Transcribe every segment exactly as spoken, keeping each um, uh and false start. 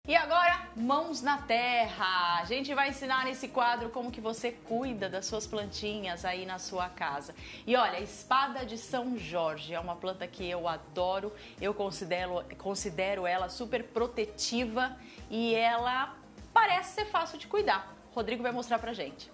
E agora, mãos na terra. A gente vai ensinar nesse quadro como que você cuida das suas plantinhas aí na sua casa. E olha, a espada de São Jorge é uma planta que eu adoro. Eu considero, considero ela super protetiva e ela parece ser fácil de cuidar. Rodrigo vai mostrar pra gente.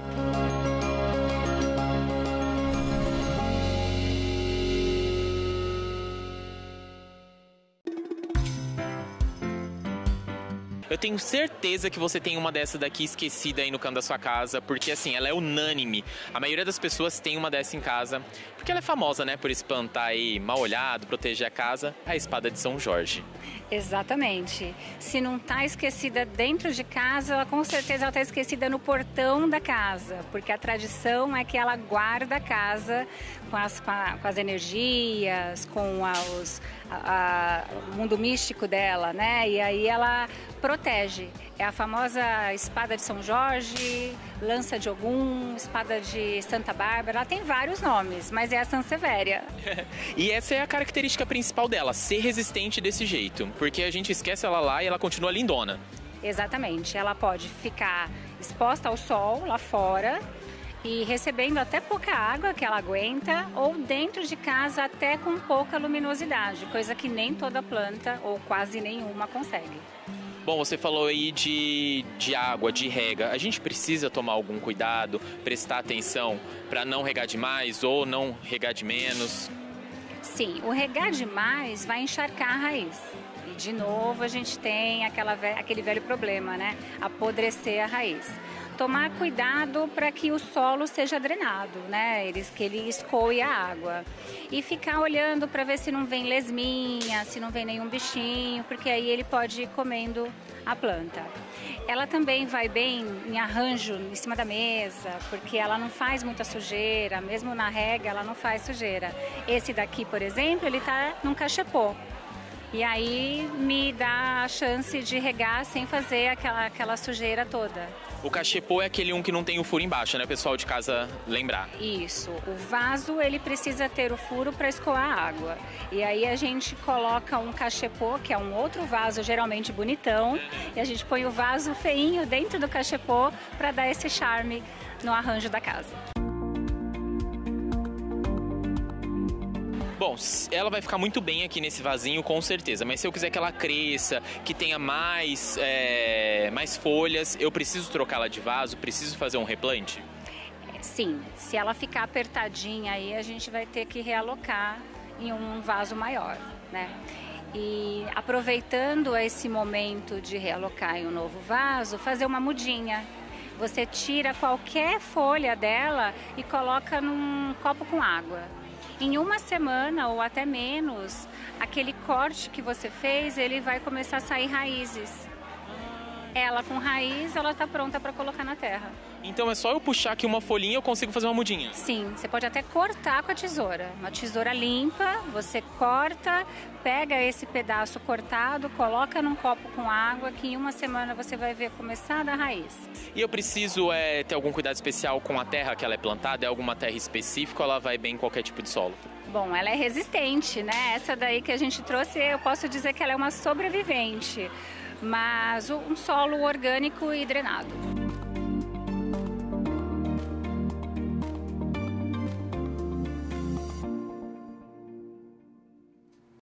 Eu tenho certeza que você tem uma dessa daqui esquecida aí no canto da sua casa, porque assim, ela é unânime. A maioria das pessoas tem uma dessa em casa, porque ela é famosa, né, por espantar aí mal olhado, proteger a casa, a espada de São Jorge. Exatamente. Se não está esquecida dentro de casa, ela, com certeza ela está esquecida no portão da casa, porque a tradição é que ela guarda a casa com as, com a, com as energias, com a, os, a, a, o mundo místico dela, né? E aí ela protege. É a famosa espada de São Jorge, lança de Ogum, espada de Santa Bárbara. Ela tem vários nomes, mas é a Sansevéria. E essa é a característica principal dela, ser resistente desse jeito. Porque a gente esquece ela lá e ela continua lindona. Exatamente. Ela pode ficar exposta ao sol lá fora e recebendo até pouca água que ela aguenta, ou dentro de casa até com pouca luminosidade, coisa que nem toda planta ou quase nenhuma consegue. Bom, você falou aí de, de água, de rega. A gente precisa tomar algum cuidado, prestar atenção para não regar demais ou não regar de menos? Sim, o regar demais vai encharcar a raiz. E de novo a gente tem aquela, aquele velho problema, né? Apodrecer a raiz. Tomar cuidado para que o solo seja drenado, né? Ele, que ele escoe a água. E ficar olhando para ver se não vem lesminha, se não vem nenhum bichinho, porque aí ele pode ir comendo a planta. Ela também vai bem em arranjo em cima da mesa, porque ela não faz muita sujeira, mesmo na rega ela não faz sujeira. Esse daqui, por exemplo, ele está num cachepô. E aí me dá a chance de regar sem fazer aquela, aquela sujeira toda. O cachepô é aquele um que não tem o furo embaixo, né, pessoal de casa lembrar? Isso. O vaso, ele precisa ter o furo para escoar a água. E aí a gente coloca um cachepô, que é um outro vaso geralmente bonitão, e a gente põe o vaso feinho dentro do cachepô para dar esse charme no arranjo da casa. Bom, ela vai ficar muito bem aqui nesse vasinho, com certeza. Mas se eu quiser que ela cresça, que tenha mais, é, mais folhas, eu preciso trocá-la de vaso? Preciso fazer um replante? Sim, se ela ficar apertadinha aí, a gente vai ter que realocar em um vaso maior, né? E aproveitando esse momento de realocar em um novo vaso, fazer uma mudinha. Você tira qualquer folha dela e coloca num copo com água. Em uma semana ou até menos, aquele corte que você fez, ele vai começar a sair raízes. Ela com raiz, ela está pronta para colocar na terra. Então é só eu puxar aqui uma folhinha e eu consigo fazer uma mudinha? Sim, você pode até cortar com a tesoura. Uma tesoura limpa, você corta, pega esse pedaço cortado, coloca num copo com água, que em uma semana você vai ver começar a dar raiz. E eu preciso é, ter algum cuidado especial com a terra que ela é plantada? É alguma terra específica ou ela vai bem em qualquer tipo de solo? Bom, ela é resistente, né? Essa daí que a gente trouxe, eu posso dizer que ela é uma sobrevivente. Mas um solo orgânico e drenado.